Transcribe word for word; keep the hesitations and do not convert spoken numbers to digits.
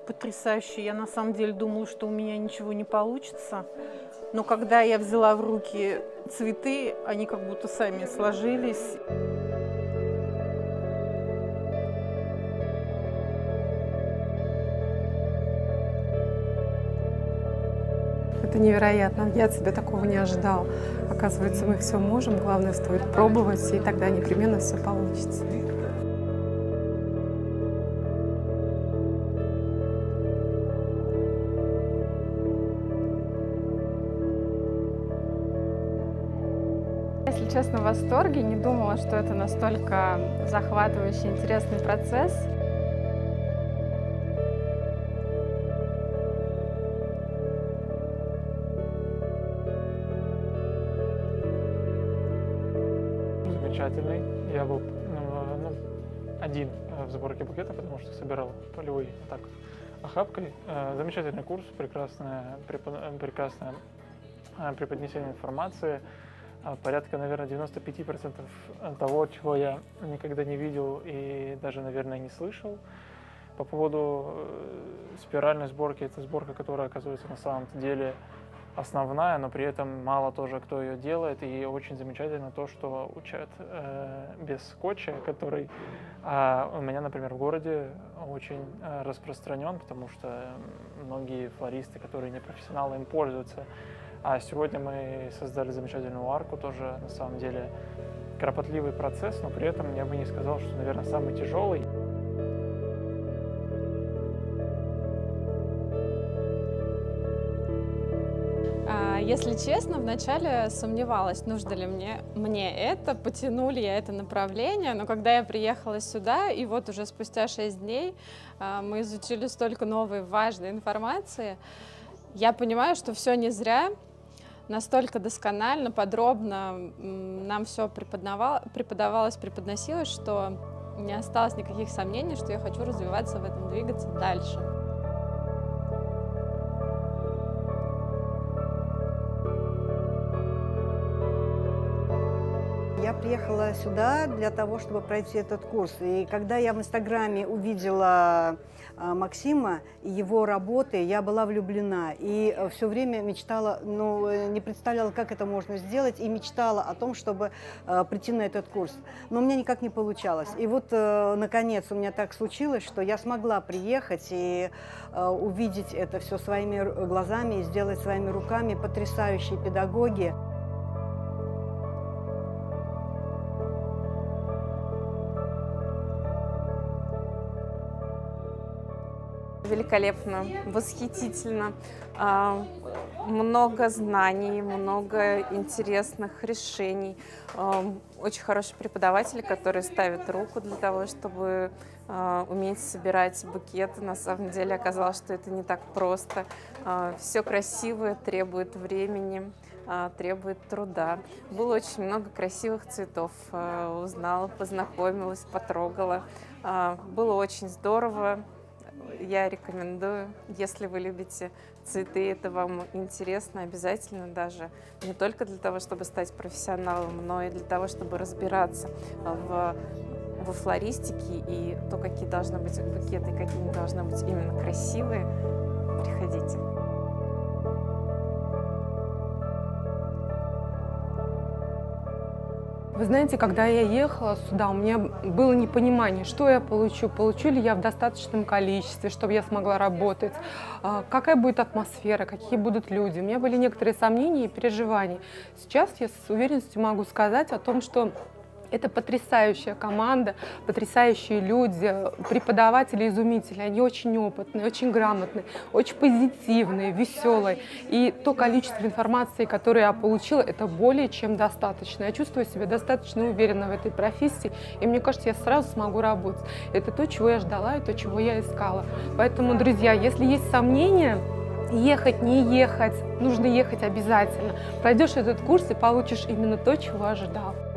потрясающе. Я на самом деле думала, что у меня ничего не получится. Но когда я взяла в руки цветы, они как будто сами сложились. Это невероятно. Я от себя такого не ожидала. Оказывается, мы все можем. Главное, стоит пробовать, и тогда непременно все получится. Если честно, в восторге. Не думала, что это настолько захватывающий, интересный процесс. Замечательный. Я был ну, один в сборке букета, потому что собирал полевой так охапкой. Замечательный курс, прекрасное, прекрасное преподнесение информации. Порядка, наверное, девяноста пяти процентов того, чего я никогда не видел и даже, наверное, не слышал. По поводу спиральной сборки, это сборка, которая, оказывается, на самом деле основная, но при этом мало тоже кто ее делает. И очень замечательно то, что учат э, без скотча, который э, у меня, например, в городе очень э, распространен, потому что многие флористы, которые не профессионалы, им пользуются. А сегодня мы создали замечательную арку, тоже на самом деле кропотливый процесс, но при этом я бы не сказал, что, наверное, самый тяжелый. Если честно, вначале сомневалась, нужно ли мне, мне это, потяну ли я это направление, но когда я приехала сюда, и вот уже спустя шесть дней мы изучили столько новой важной информации, я понимаю, что все не зря. Настолько досконально, подробно нам все преподавалось, преподносилось, что не осталось никаких сомнений, что я хочу развиваться в этом, двигаться дальше. Я приехала сюда для того, чтобы пройти этот курс. И когда я в Инстаграме увидела Максима и его работы, я была влюблена. И все время мечтала, ну, не представляла, как это можно сделать, и мечтала о том, чтобы прийти на этот курс. Но у меня никак не получалось. И вот, наконец, у меня так случилось, что я смогла приехать и увидеть это все своими глазами и сделать своими руками. Потрясающие педагоги. Великолепно, восхитительно, много знаний, много интересных решений, очень хороший преподаватель, который ставит руку для того, чтобы уметь собирать букеты. На самом деле оказалось, что это не так просто. Все красивое требует времени, требует труда. Было очень много красивых цветов, узнала, познакомилась, потрогала. Было очень здорово. Я рекомендую, если вы любите цветы, это вам интересно, обязательно даже не только для того, чтобы стать профессионалом, но и для того, чтобы разбираться в, во флористике и то, какие должны быть букеты, какие они должны быть именно красивые. Приходите. Вы знаете, когда я ехала сюда, у меня было непонимание, что я получу, получу ли я в достаточном количестве, чтобы я смогла работать, какая будет атмосфера, какие будут люди. У меня были некоторые сомнения и переживания. Сейчас я с уверенностью могу сказать о том, что это потрясающая команда, потрясающие люди, преподаватели изумительные, они очень опытные, очень грамотные, очень позитивные, веселые. И то количество информации, которое я получила, это более чем достаточно. Я чувствую себя достаточно уверенно в этой профессии, и мне кажется, я сразу смогу работать. Это то, чего я ждала, и то, чего я искала. Поэтому, друзья, если есть сомнения, ехать, не ехать, нужно ехать обязательно. Пройдешь этот курс и получишь именно то, чего ожидал.